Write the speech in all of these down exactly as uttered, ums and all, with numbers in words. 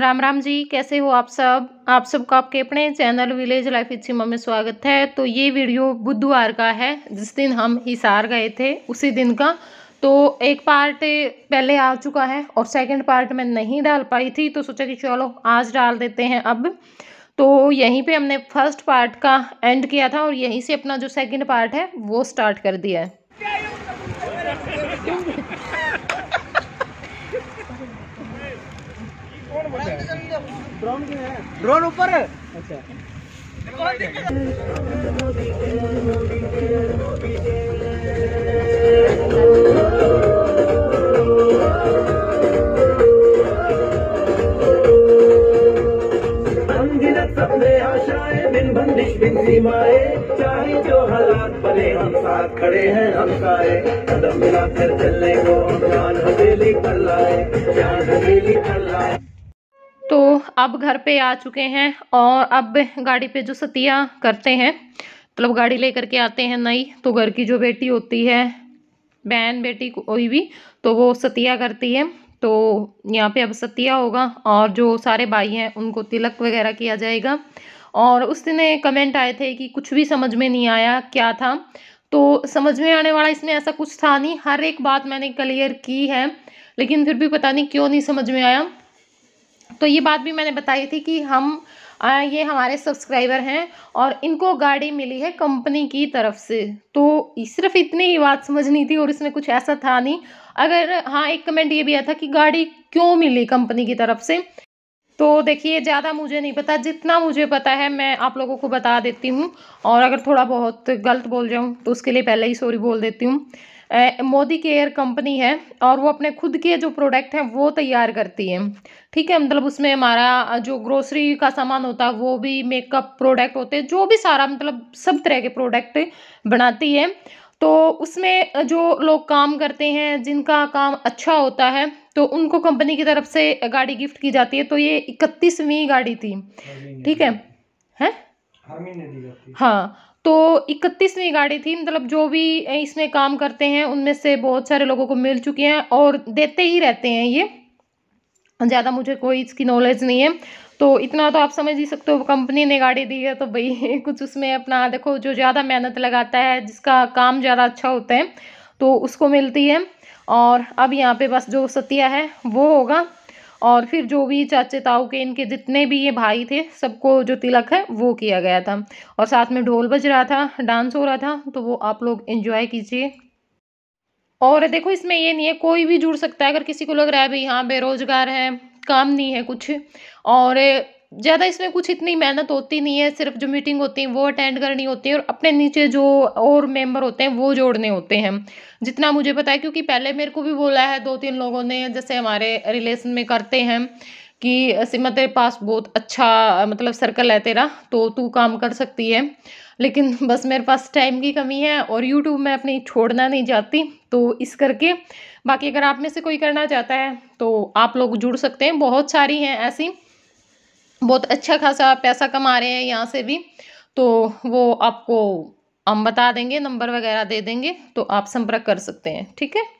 राम राम जी, कैसे हो आप सब। आप सबका आपके अपने channel village life with Seema में स्वागत है। तो ये वीडियो बुधवार का है, जिस दिन हम हिसार गए थे उसी दिन का। तो एक पार्ट पहले आ चुका है और सेकंड पार्ट मैं नहीं डाल पाई थी, तो सोचा कि चलो आज डाल देते हैं अब। तो यहीं पे हमने फर्स्ट पार्ट का एंड किया था और यहीं से अपना जो सेकंड पार्ट है वो स्टार्ट कर दिया है। ड्रोन ऊपर है। अच्छा सपने आशाएं बिन बंदिश बिन सीमाएं, चाहे जो हालात बने हम साथ खड़े हैं हम सारे। कदम मिलाकर चलने को जान हथेली कर लाए, जान हथेली कर लाए। तो अब घर पे आ चुके हैं और अब गाड़ी पे जो सतिया करते हैं, मतलब गाड़ी लेकर के आते हैं नई, तो घर की जो बेटी होती है, बहन बेटी कोई भी, तो वो सतिया करती है। तो यहाँ पे अब सतिया होगा और जो सारे भाई हैं उनको तिलक वगैरह किया जाएगा। और उस दिन कमेंट आए थे कि कुछ भी समझ में नहीं आया क्या था। तो समझ में आने वाला इसमें ऐसा कुछ था नहीं, हर एक बात मैंने क्लियर की है, लेकिन फिर भी पता नहीं क्यों नहीं समझ में आया। तो ये बात भी मैंने बताई थी कि हम आ, ये हमारे सब्सक्राइबर हैं और इनको गाड़ी मिली है कंपनी की तरफ से। तो सिर्फ इतनी ही बात समझनी थी और इसमें कुछ ऐसा था नहीं। अगर हाँ, एक कमेंट ये भी आया था कि गाड़ी क्यों मिली कंपनी की तरफ से। तो देखिए, ज़्यादा मुझे नहीं पता, जितना मुझे पता है मैं आप लोगों को बता देती हूँ। और अगर थोड़ा बहुत गलत बोल जाऊँ तो उसके लिए पहले ही सॉरी बोल देती हूँ। मोदी केयर कंपनी है और वो अपने खुद के जो प्रोडक्ट हैं वो तैयार करती है, ठीक है। मतलब उसमें हमारा जो ग्रोसरी का सामान होता है वो भी, मेकअप प्रोडक्ट होते हैं, जो भी सारा मतलब सब तरह के प्रोडक्ट बनाती है। तो उसमें जो लोग काम करते हैं, जिनका काम अच्छा होता है, तो उनको कंपनी की तरफ से गाड़ी गिफ्ट की जाती है। तो ये इकतीसवीं गाड़ी थी, ठीक है हैं हाँ। तो इकतीसवीं गाड़ी थी, मतलब जो भी इसमें काम करते हैं उनमें से बहुत सारे लोगों को मिल चुकी हैं और देते ही रहते हैं। ये ज़्यादा मुझे कोई इसकी नॉलेज नहीं है, तो इतना तो आप समझ ही सकते हो, कंपनी ने गाड़ी दी है तो भाई कुछ उसमें अपना देखो, जो ज़्यादा मेहनत लगाता है, जिसका काम ज़्यादा अच्छा होता है, तो उसको मिलती है। और अब यहाँ पे बस जो सतिया है वो होगा और फिर जो भी चाचे ताऊ के इनके जितने भी ये भाई थे सबको जो तिलक है वो किया गया था। और साथ में ढोल बज रहा था, डांस हो रहा था, तो वो आप लोग एंजॉय कीजिए। और देखो, इसमें ये नहीं है, कोई भी जुड़ सकता है। अगर किसी को लग रहा है भाई हाँ बेरोजगार है, काम नहीं है कुछ, और ज़्यादा इसमें कुछ इतनी मेहनत होती नहीं है, सिर्फ जो मीटिंग होती है वो अटेंड करनी होती है और अपने नीचे जो और मेंबर होते हैं वो जोड़ने होते हैं, जितना मुझे पता है। क्योंकि पहले मेरे को भी बोला है दो तीन लोगों ने, जैसे हमारे रिलेशन में करते हैं कि सीमा तेरे पास बहुत अच्छा मतलब सर्कल है तेरा, तो तू काम कर सकती है। लेकिन बस मेरे पास टाइम की कमी है और यूट्यूब में अपनी छोड़ना नहीं चाहती, तो इस करके। बाकी अगर आप में से कोई करना चाहता है तो आप लोग जुड़ सकते हैं, बहुत सारी हैं ऐसी, बहुत अच्छा खासा पैसा कमा रहे हैं यहाँ से भी। तो वो आपको हम बता देंगे, नंबर वगैरह दे देंगे, तो आप संपर्क कर सकते हैं, ठीक है।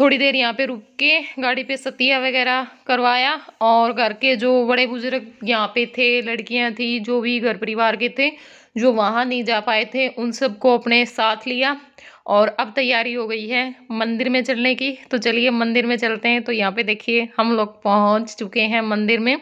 थोड़ी देर यहाँ पे रुक के गाड़ी पे सतिया वगैरह करवाया और घर के जो बड़े बुजुर्ग यहाँ पे थे, लड़कियाँ थी, जो भी घर परिवार के थे जो वहाँ नहीं जा पाए थे, उन सबको अपने साथ लिया। और अब तैयारी हो गई है मंदिर में चलने की, तो चलिए मंदिर में चलते हैं। तो यहाँ पे देखिए हम लोग पहुँच चुके हैं मंदिर में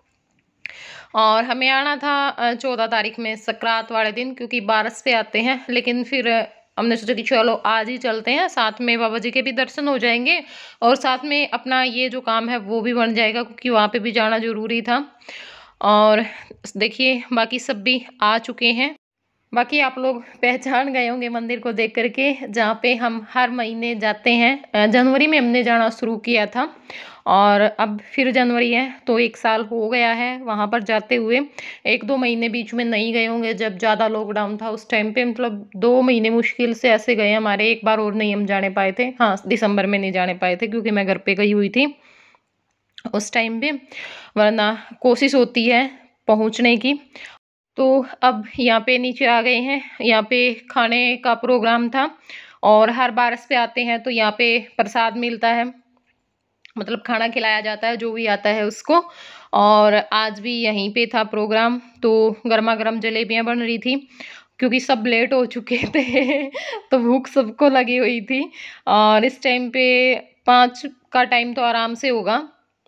और हमें आना था चौदह तारीख में संक्रांत वाले दिन, क्योंकि बारस पे आते हैं। लेकिन फिर हमने सोचा कि चलो आज ही चलते हैं, साथ में बाबा जी के भी दर्शन हो जाएंगे और साथ में अपना ये जो काम है वो भी बन जाएगा, क्योंकि वहाँ पे भी जाना ज़रूरी था। और देखिए बाकी सब भी आ चुके हैं। बाकी आप लोग पहचान गए होंगे मंदिर को देख करके, जहाँ पे हम हर महीने जाते हैं। जनवरी में हमने जाना शुरू किया था और अब फिर जनवरी है तो एक साल हो गया है वहाँ पर जाते हुए। एक दो महीने बीच में नहीं गए होंगे, जब ज़्यादा लॉकडाउन था उस टाइम पे, मतलब दो महीने मुश्किल से ऐसे गए हमारे। एक बार और नहीं हम जाने पाए थे, हाँ दिसंबर में नहीं जाने पाए थे क्योंकि मैं घर पे गई हुई थी उस टाइम पे, वरना कोशिश होती है पहुँचने की। तो अब यहाँ पे नीचे आ गए हैं। यहाँ पे खाने का प्रोग्राम था और हर बारस पे आते हैं तो यहाँ पे प्रसाद मिलता है, मतलब खाना खिलाया जाता है जो भी आता है उसको। और आज भी यहीं पे था प्रोग्राम, तो गर्मा गर्म जलेबियाँ बन रही थी क्योंकि सब लेट हो चुके थे तो भूख सबको लगी हुई थी। और इस टाइम पे पाँच का टाइम तो आराम से होगा।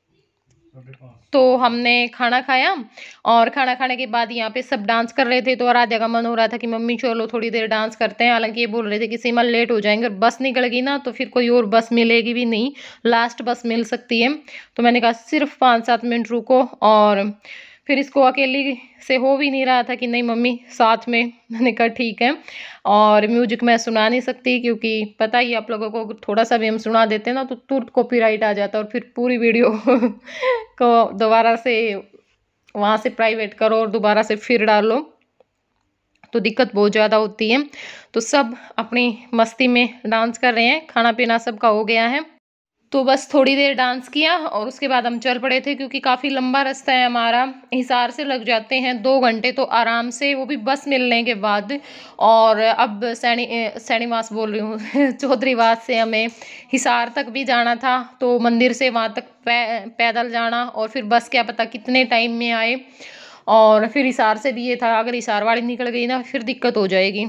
तो हमने खाना खाया और खाना खाने के बाद यहाँ पे सब डांस कर रहे थे, तो आराध्या का मन हो रहा था कि मम्मी चलो थोड़ी देर डांस करते हैं। हालांकि ये बोल रहे थे कि सीमा लेट हो जाएंगे और बस निकल गई ना तो फिर कोई और बस मिलेगी भी नहीं, लास्ट बस मिल सकती है। तो मैंने कहा सिर्फ पाँच सात मिनट रुको, और फिर इसको अकेली से हो भी नहीं रहा था कि नहीं मम्मी साथ में। मैंने कहा ठीक है। और म्यूजिक मैं सुना नहीं सकती क्योंकि पता ही आप लोगों को, थोड़ा सा भी हम सुना देते हैं ना तो तुरंत कॉपीराइट आ जाता है और फिर पूरी वीडियो को दोबारा से वहाँ से प्राइवेट करो और दोबारा से फिर डालो तो दिक्कत बहुत ज़्यादा होती है। तो सब अपनी मस्ती में डांस कर रहे हैं, खाना पीना सबका हो गया है। तो बस थोड़ी देर डांस किया और उसके बाद हम चल पड़े थे, क्योंकि काफ़ी लंबा रास्ता है हमारा। हिसार से लग जाते हैं दो घंटे तो आराम से, वो भी बस मिलने के बाद। और अब सैनी सैनीवास बोल रही हूँ चौधरीवास से हमें हिसार तक भी जाना था, तो मंदिर से वहाँ तक पै, पैदल जाना और फिर बस क्या पता कितने टाइम में आए। और फिर हिसार से भी ये था अगर हिसार वाली निकल गई ना फिर दिक्कत हो जाएगी।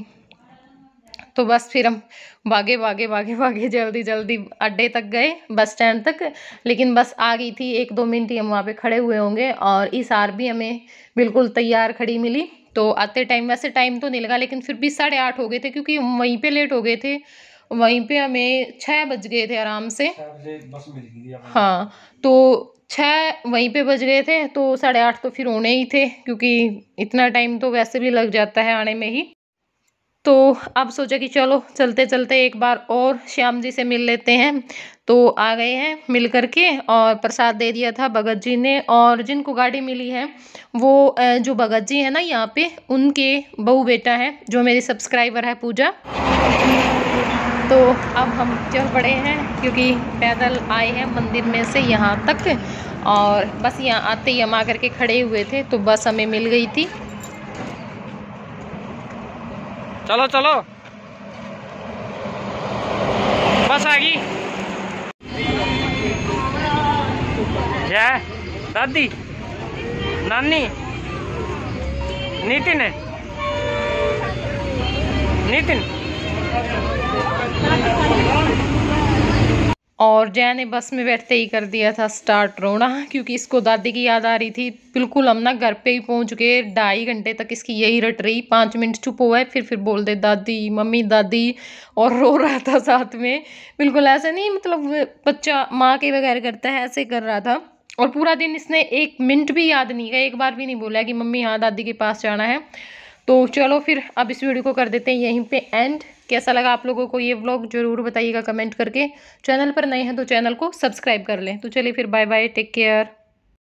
तो बस फिर हम भागे भागे भागे भागे जल्दी जल्दी अड्डे तक गए, बस स्टैंड तक। लेकिन बस आ गई थी, एक दो मिनट ही हम वहाँ पे खड़े हुए होंगे। और हिसार भी हमें बिल्कुल तैयार खड़ी मिली। तो आते टाइम वैसे टाइम तो नहीं लगा, लेकिन फिर भी साढ़े आठ हो गए थे क्योंकि वहीं पे लेट हो गए थे। वहीं पे हमें छः बज गए थे आराम से, बस मिल गई। हाँ तो छः वहीं पे बज गए थे, तो साढ़े आठ तो फिर होने ही थे क्योंकि इतना टाइम तो वैसे भी लग जाता है आने में ही। तो अब सोचा कि चलो चलते चलते एक बार और श्याम जी से मिल लेते हैं। तो आ गए हैं मिल करके और प्रसाद दे दिया था भगत जी ने। और जिनको गाड़ी मिली है वो जो भगत जी है ना यहाँ पे, उनके बहू बेटा है जो मेरी सब्सक्राइबर है पूजा। तो अब हम चल पड़े हैं क्योंकि पैदल आए हैं मंदिर में से यहाँ तक, और बस यहाँ आते ही हम आकर के खड़े हुए थे तो बस हमें मिल गई थी। चलो चलो बस आ गई। जय दादी नानी नितिन नितिन और जय ने बस में बैठते ही कर दिया था स्टार्ट रोना, क्योंकि इसको दादी की याद आ रही थी। बिल्कुल हम ना घर पे ही पहुंच गए, ढाई घंटे तक इसकी यही रट रही। पाँच मिनट चुप हुआ है फिर फिर बोल दे दादी मम्मी दादी, और रो रहा था साथ में। बिल्कुल ऐसे नहीं, मतलब बच्चा माँ के बगैर करता है ऐसे कर रहा था। और पूरा दिन इसने एक मिनट भी याद नहीं किया, एक बार भी नहीं बोला कि मम्मी हाँ दादी के पास जाना है। तो चलो फिर अब इस वीडियो को कर देते हैं यहीं पे एंड। कैसा लगा आप लोगों को ये व्लॉग ज़रूर बताइएगा कमेंट करके। चैनल पर नए हैं तो चैनल को सब्सक्राइब कर लें। तो चलिए फिर बाय बाय, टेक केयर।